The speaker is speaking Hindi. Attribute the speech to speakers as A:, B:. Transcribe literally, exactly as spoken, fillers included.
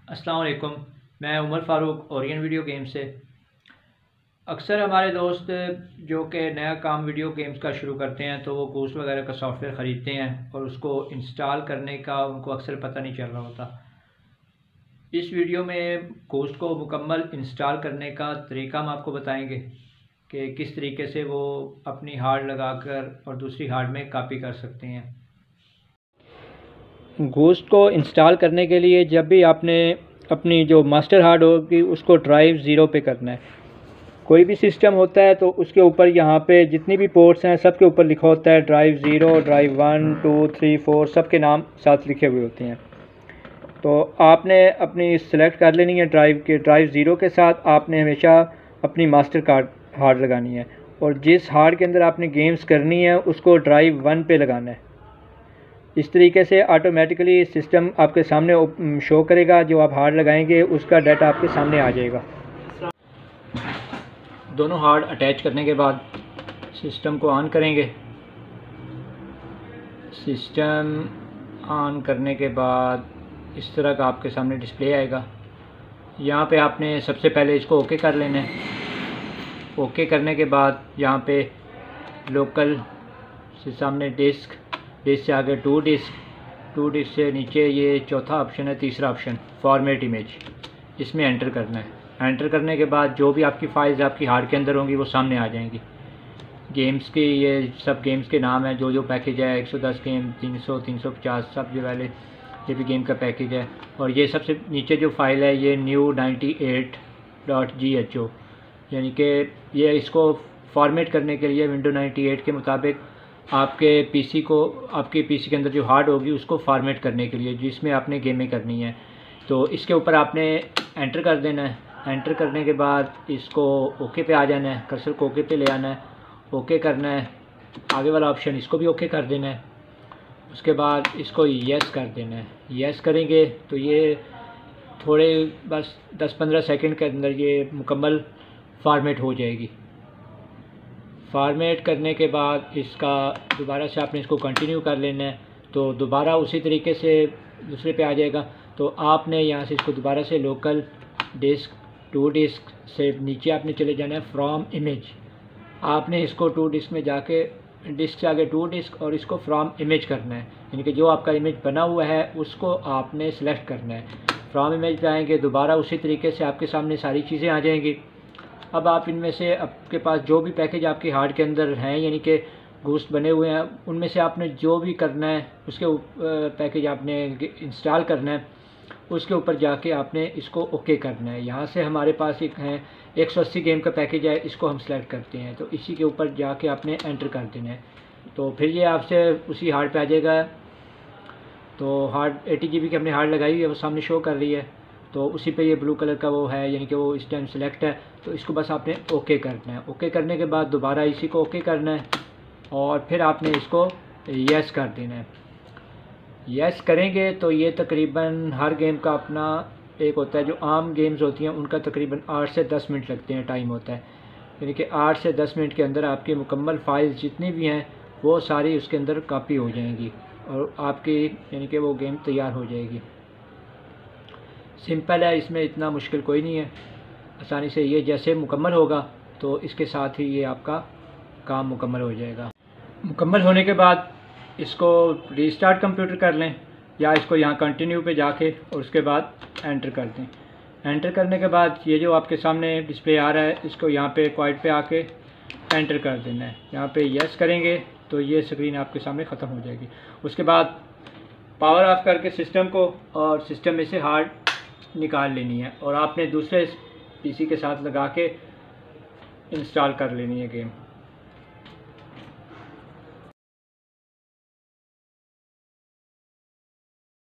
A: अस्सलाम वालेकुम। मैं Umar Farooq Orion video game से। अक्सर हमारे दोस्त जो कि नया काम वीडियो गेम्स का शुरू करते हैं तो वो घोस्ट वगैरह का सॉफ्टवेयर ख़रीदते हैं और उसको इंस्टॉल करने का उनको अक्सर पता नहीं चल रहा होता। इस वीडियो में घोस्ट को मुकम्मल इंस्टॉल करने का तरीका हम आपको बताएंगे कि किस तरीके से वो अपनी हार्ड लगाकर और दूसरी हार्ड में कॉपी कर सकते हैं। घोस्ट को इंस्टॉल करने के लिए जब भी आपने अपनी जो मास्टर हार्ड होगी उसको ड्राइव ज़ीरो पे करना है। कोई भी सिस्टम होता है तो उसके ऊपर यहाँ पे जितनी भी पोर्ट्स हैं सब के ऊपर लिखा होता है drive zero, drive one, two, three, four, सब के नाम साथ लिखे हुए होते हैं। तो आपने अपनी सेलेक्ट कर लेनी है ड्राइव के ड्राइव ज़ीरो के साथ आपने हमेशा अपनी मास्टर कार्ड हार्ड लगानी है और जिस हार्ड के अंदर आपने गेम्स करनी है उसको ड्राइव वन पे लगाना है। इस तरीके से ऑटोमेटिकली सिस्टम आपके सामने शो करेगा, जो आप हार्ड लगाएंगे उसका डाटा आपके सामने आ जाएगा। दोनों हार्ड अटैच करने के बाद सिस्टम को ऑन करेंगे। सिस्टम ऑन करने के बाद इस तरह का आपके सामने डिस्प्ले आएगा। यहाँ पे आपने सबसे पहले इसको ओके कर लेना है। ओके करने के बाद यहाँ पे लोकल से सामने डिस्क, डिस्क से आगे टू डिस्क, टू डिस्क से नीचे ये चौथा ऑप्शन है, तीसरा ऑप्शन फॉर्मेट इमेज, इसमें एंटर करना है। एंटर करने के बाद जो भी आपकी फाइल्स आपकी हार्ड के अंदर होंगी वो सामने आ जाएंगी। गेम्स की ये सब गेम्स के नाम है, जो जो पैकेज है एक सौ दस गेम, तीन सौ, तीन सौ पचास, सब जो वाले ये भी गेम का पैकेज है। और ये सबसे नीचे जो फाइल है ये new ninety eight dot G H O, यानी कि ये इसको फॉर्मेट करने के लिए विंडो नाइन्टी एट के मुताबिक आपके पीसी को, आपके पीसी के अंदर जो हार्ड होगी उसको फॉर्मेट करने के लिए जिसमें आपने गेमें करनी है। तो इसके ऊपर आपने एंटर कर देना है। एंटर करने के बाद इसको ओके पे आ जाना है, कर्सर को ओके पे ले आना है, ओके करना है। आगे वाला ऑप्शन इसको भी ओके कर देना है। उसके बाद इसको यस कर देना है। यस करेंगे तो ये थोड़े बस दस पंद्रह सेकंड के अंदर ये मुकम्मल फॉर्मेट हो जाएगी। फॉर्मेट करने के बाद इसका दोबारा से आपने इसको कंटिन्यू कर लेना है तो दोबारा उसी तरीके से दूसरे पे आ जाएगा। तो आपने यहाँ से इसको दोबारा से लोकल डिस्क, टू डिस्क से नीचे आपने चले जाना है फ्रॉम इमेज। आपने इसको टू डिस्क में जाके डिस्क से आगे टू डिस्क और इसको फ्रॉम इमेज करना है, यानी कि जो आपका इमेज बना हुआ है उसको आपने सेलेक्ट करना है। फ्रॉम इमेज पे आएंगे, दोबारा उसी तरीके से आपके सामने सारी चीज़ें आ जाएंगी। अब आप इनमें से आपके पास जो भी पैकेज आपकी हार्ड के अंदर हैं, यानी कि घोस्ट बने हुए हैं, उनमें से आपने जो भी करना है उसके पैकेज आपने इंस्टॉल करना है, उसके ऊपर जाके आपने इसको ओके करना है। यहाँ से हमारे पास एक है एक सौ अस्सी गेम का पैकेज है, इसको हम सेलेक्ट करते हैं तो इसी के ऊपर जाके आपने एंटर कर देना है। तो फिर ये आपसे उसी हार्ड पे आ जाएगा। तो हार्ड एटी जी बी की हमने हार्ड लगाई हुई है, वो सामने शो कर रही है। तो उसी पे ये ब्लू कलर का वो है, यानी कि वो इस टाइम सेलेक्ट है। तो इसको बस आपने ओके करना है। ओके करने के बाद दोबारा इसी को ओके करना है और फिर आपने इसको यस कर देना है। यस करेंगे तो ये तकरीबन हर गेम का अपना एक होता है, जो आम गेम्स होती हैं उनका तकरीबन आठ से दस मिनट लगते हैं, टाइम होता है। यानी कि आठ से दस मिनट के अंदर आपकी मुकम्मल फाइल्स जितनी भी हैं वो सारी उसके अंदर कॉपी हो जाएंगी और आपकी यानी कि वो गेम तैयार हो जाएगी। सिंपल है, इसमें इतना मुश्किल कोई नहीं है। आसानी से ये जैसे मुकम्मल होगा तो इसके साथ ही ये आपका काम मुकम्मल हो जाएगा। मुकम्मल होने के बाद इसको रीस्टार्ट कंप्यूटर कर लें या इसको यहाँ कंटिन्यू पे जाके और उसके बाद एंटर कर दें। एंटर करने के बाद ये जो आपके सामने डिस्प्ले आ रहा है इसको यहाँ पे क्वाइट पे आके एंटर कर देना है। यहाँ पे यस करेंगे तो ये स्क्रीन आपके सामने ख़त्म हो जाएगी। उसके बाद पावर ऑफ करके सिस्टम को और सिस्टम में से हार्ड निकाल लेनी है और आपने दूसरे पीसी के साथ लगा के इंस्टॉल कर लेनी है गेम।